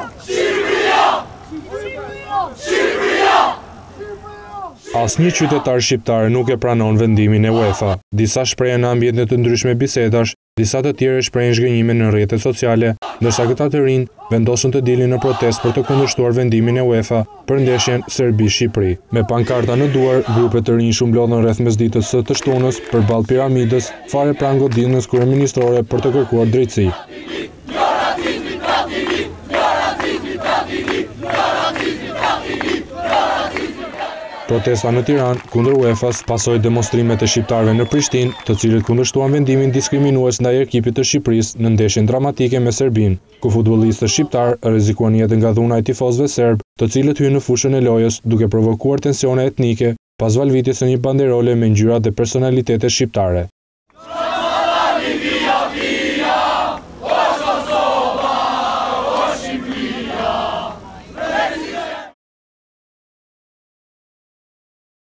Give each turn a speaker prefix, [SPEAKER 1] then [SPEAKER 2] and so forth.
[SPEAKER 1] Asnjë qytetar shqiptar nuk e pranon vendimin e UEFA. Disa shprehen në ambiente të ndryshme bisedash, disa të tjerë shprehen zhgënjime në rrjetet sociale, ndërsa këta të rinj vendosën të dilin në protestë për të kundërshtuar vendimin e UEFA për ndeshjen Serbi-Shqipëri. Me pankarta në duar, grupe të rinj shumblodhen rreth mesditës së të shtunës përballë piramidës, fare pranë goditjes kryeministrore për të kërkuar drejtësi. Protesta në Tiranë kundër UEFA-s pasoi demonstrimet e shqiptarëve në Prishtinë, të cilët kundërshtuan vendimin diskriminues ndaj ekipit të Shqipërisë në ndeshjen dramatike me Serbinë, ku futbollistët shqiptar rrezikuan jetën nga dhuna e tifozëve serb, të cilët hyn në fushën e lojës duke provokuar tensione etnike pas valvitjes së një banderole me ngjyra dhe personalitete shqiptare.